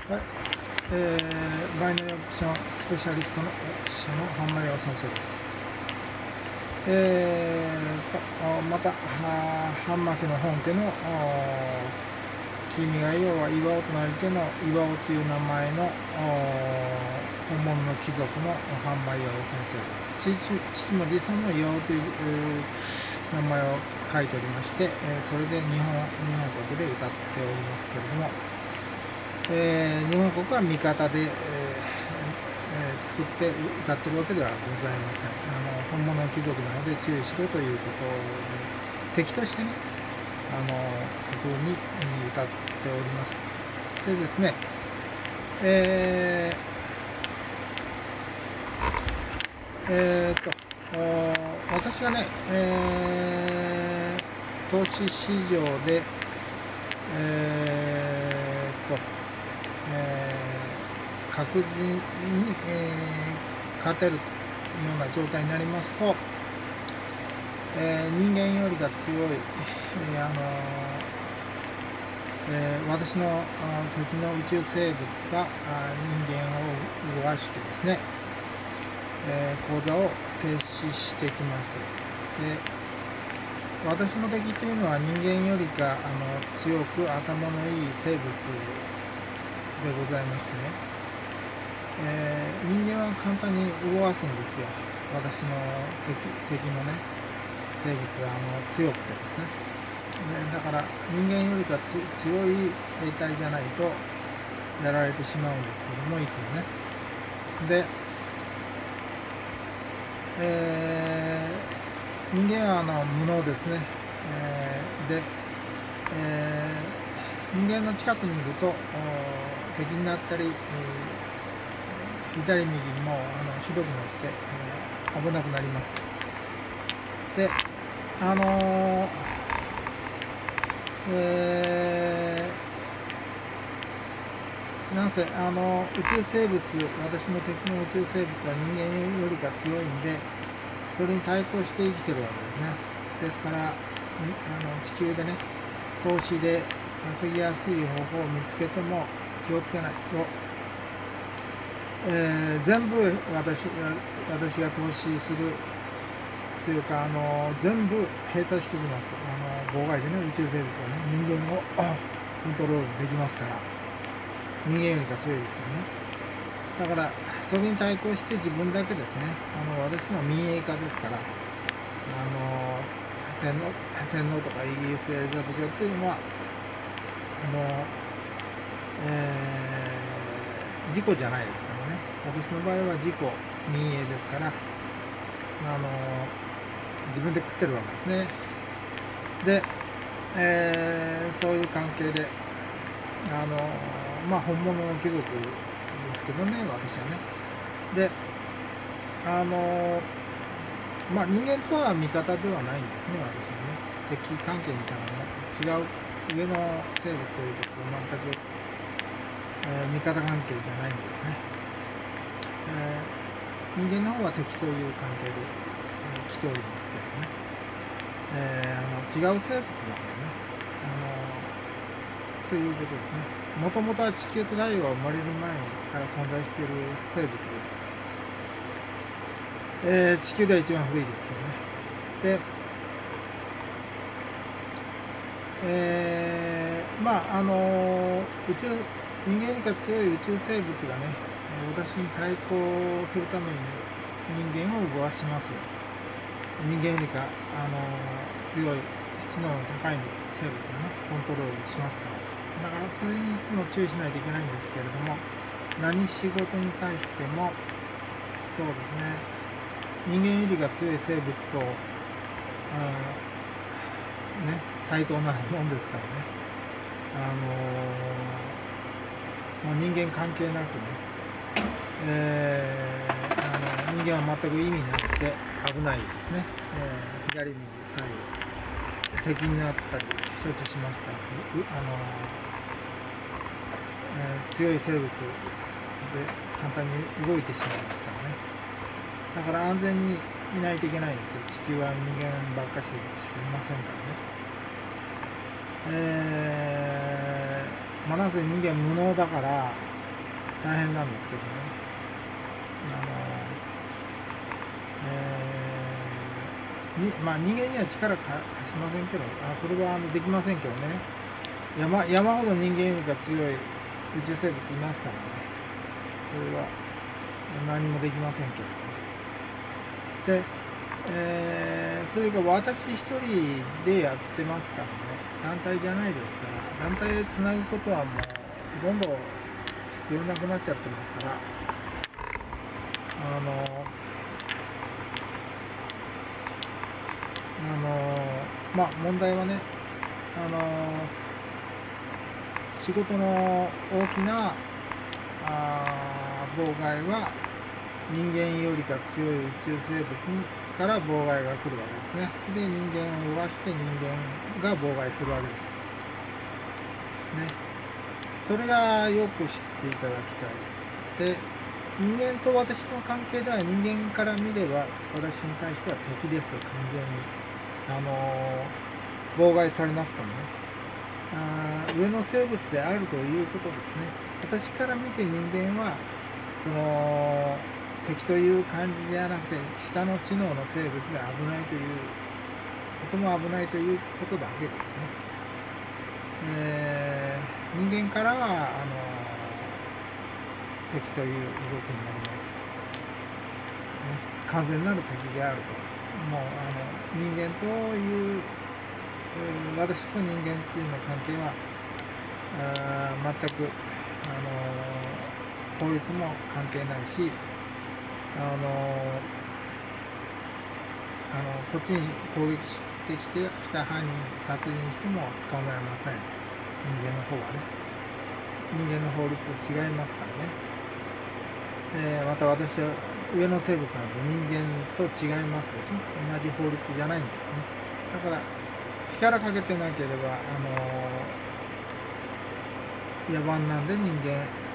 はい、バイナリーオプションスペシャリストの社の半間洋先生です。また半巻の本家の君が要は岩尾となり手の岩尾という名前の本物の貴族の半間洋先生です。父も実際の岩尾という、名前を書いておりまして、それで日本国で歌っておりますけれども、日本国は味方で、作って歌ってるわけではございません。本物の貴族なので注意しろということで敵としてね、国に歌っております。でですね、私がね、投資市場で確実に、勝てるような状態になりますと、人間よりが強い、私の敵の宇宙生物が人間を動かしてですね、口座を停止してきます。で、私の敵というのは人間よりか強く頭のいい生物でございましてね、人間は簡単に動かすんですよ。私の敵のね、生物は強くてですね。だから人間よりか強い兵隊じゃないとやられてしまうんですけども、いつもね。で、人間は無能ですね。で、人間の近くにいると敵になったり、左右にもひどくなって、危なくなります。で、なんせ宇宙生物、私の敵の宇宙生物は人間よりか強いんで、それに対抗して生きてるわけですね。ですから地球でね、投資で稼ぎやすい方法を見つけても気をつけないと、全部私が投資するというか全部閉鎖してきます。妨害でね、宇宙生物がね、人間をコントロールできますから、人間よりか強いですからね。だからそれに対抗して自分だけですね、私のは民営化ですから、天皇とかイギリスエリザベス女っていうのは自己じゃないですからね。私の場合は自己民営ですから、自分で食ってるわけですね。で、そういう関係で本物の貴族ですけどね、私はね。で、人間とは味方ではないんですね、私はね。敵関係みたいなのも違う上の生物ということで全く、味方関係じゃないんですね。人間の方は敵という関係で、来ておりますけどね。違う生物なんでね。ということですね。もともとは地球と太陽が生まれる前から存在している生物です。地球では一番古いですけどね。で、人間よりか強い宇宙生物がね、私に対抗するために人間を動かします。人間よりか強い知能の高い生物がね、コントロールしますから。だからそれにいつも注意しないといけないんですけれども、何仕事に対してもそうですね、人間よりが強い生物と対等なもんですからね。もう人間関係なくね、人間は全く意味なくて危ないですね。左右左右敵になったり承知しますから、強い生物で簡単に動いてしまいますからね。だから安全にいないといけないんですよ。地球は人間ばっかししかいませんからね。なぜ人間は無能だから大変なんですけどね。まあ人間には力貸しませんけど、それはできませんけどね。山ほど人間よりが強い宇宙生物いますからね。それは何もできませんけどね。で、それが私一人でやってますからね。団体じゃないですから、団体でつなぐことはもうほとんど必要なくなっちゃってますから、まあ問題はね、仕事の大きな妨害は人間よりか強い宇宙生物から妨害が来るわけですね。で人間を弱して人間が妨害するわけです。ね、それがよく知っていただきたい。で、人間と私の関係では人間から見れば私に対しては敵ですよ、完全に。妨害されなくてもね。上の生物であるということですね。私から見て人間はその敵という感じじゃなくて下の知能の生物で危ないという、とても危ないということだけですね。人間からは敵という動きになります、ね。完全なる敵であると。もう人間という私と人間っていうの関係は全く法律も関係ないし、こっちに攻撃してきた犯人殺人しても捕まえません。人間の方はね、人間の法律と違いますからね。また私は上の生物なので人間と違いますでしょ。同じ法律じゃないんですね。だから力かけてなければ野蛮なんで人間